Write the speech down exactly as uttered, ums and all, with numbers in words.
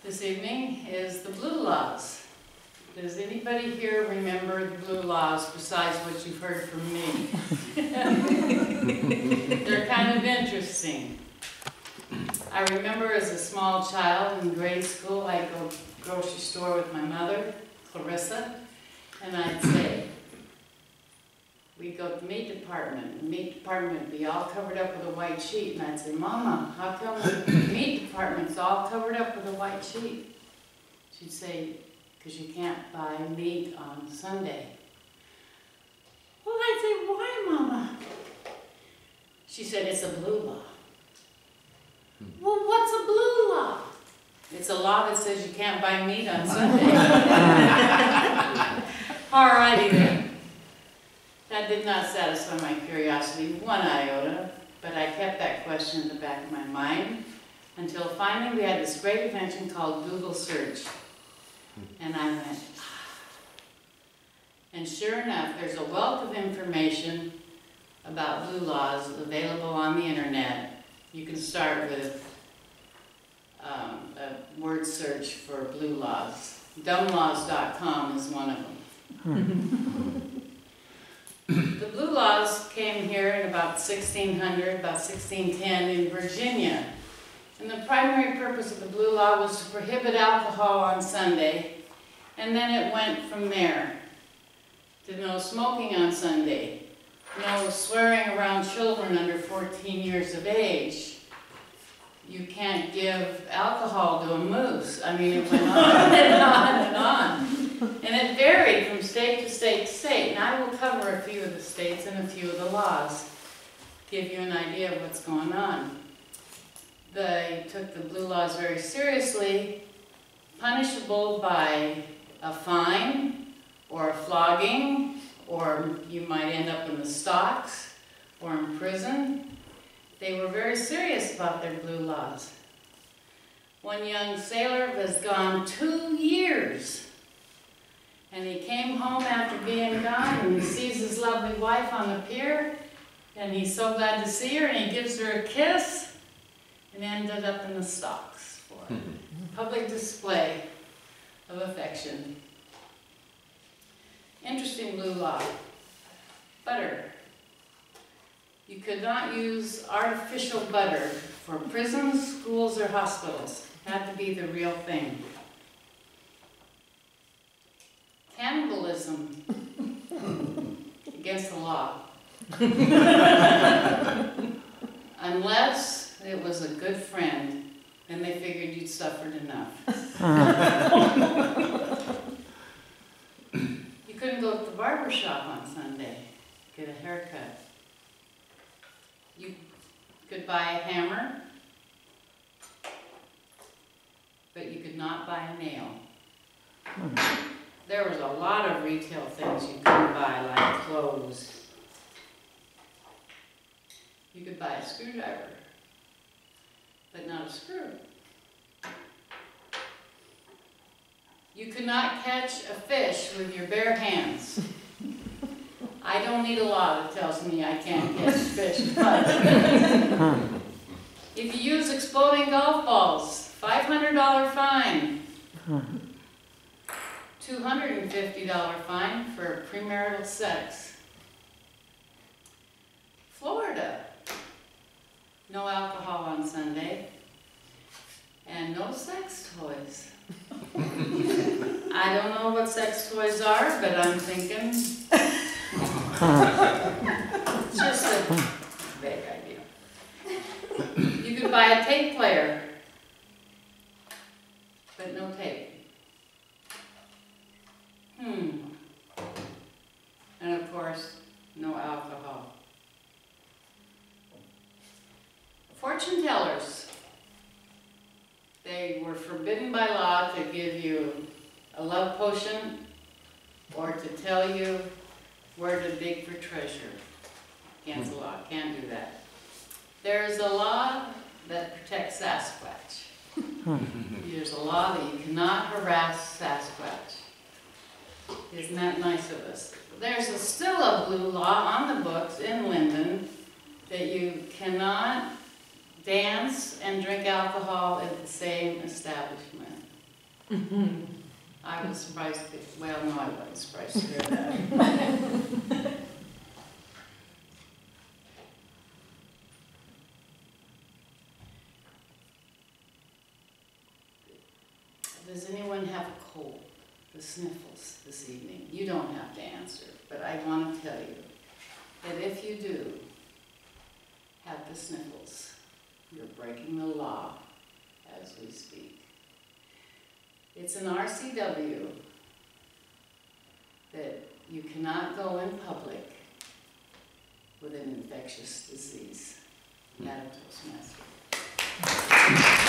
this evening is the Blue Laws. Does anybody here remember the Blue Laws besides what you've heard from me? They're kind of interesting. I remember as a small child in grade school, I'd go grocery store with my mother, Clarissa, and I'd say, we'd go to the meat department, the meat department would be all covered up with a white sheet, and I'd say, Mama, how come the meat department's all covered up with a white sheet? She'd say, because you can't buy meat on Sunday. Well, I'd say, why, Mama? She said, it's a blue law. Well, what's a blue law? It's a law that says you can't buy meat on Sunday. All righty then. That did not satisfy my curiosity one iota, but I kept that question in the back of my mind until finally we had this great invention called Google search. And I went, ah. And sure enough, there's a wealth of information about blue laws available on the internet. You can start with um, a word search for blue laws. dumb laws dot com is one of them. The Blue Laws came here in about sixteen hundred, about sixteen ten in Virginia. And the primary purpose of the Blue Law was to prohibit alcohol on Sunday, and then it went from there to no smoking on Sunday, no swearing around children under fourteen years of age. You can't give alcohol to a moose. I mean, it went on and on and on. And it varied from state to state to state. And I will cover a few of the states and a few of the laws, give you an idea of what's going on. They took the blue laws very seriously, punishable by a fine or a flogging, or you might end up in the stocks or in prison. They were very serious about their blue laws. One young sailor has gone two years, and he came home after being gone, and he sees his lovely wife on the pier, and he's so glad to see her, and he gives her a kiss, and ended up in the stocks for a public display of affection. Interesting blue law. Butter. You could not use artificial butter for prisons, schools, or hospitals. It had to be the real thing. Cannibalism. Against the law. Unless it was a good friend, and they figured you'd suffered enough. You couldn't go to the barber shop on Sunday, get a haircut. You could buy a hammer, but you could not buy a nail. There was a lot of retail things you couldn't buy, like clothes. You could buy a screwdriver, but not a screw. You could not catch a fish with your bare hands. I don't need a law that tells me I can't catch fish, but if you use exploding golf balls, five hundred dollar fine. two hundred fifty dollar fine for premarital sex. Florida, no alcohol on Sunday, and no sex toys. I don't know what sex toys are, but I'm thinking it's just a vague idea. You could buy a tape player, but no tape. Hmm. And of course, no alcohol. Fortune tellers. They were forbidden by law to give you a love potion or to tell you where to dig for treasure. Against the law, can't do that. There's a law that protects Sasquatch. There's a law that you cannot harass Sasquatch. Isn't that nice of us? There's a, still a blue law on the books in Linden that you cannot dance and drink alcohol at the same establishment. I was surprised, to- well, no, I wasn't surprised to hear that. Does anyone have a cold, the sniffles this evening? You don't have to answer, but I want to tell you that if you do have the sniffles, you're breaking the law as we speak. It's an R C W that you cannot go in public with an infectious disease. Madam Toastmaster.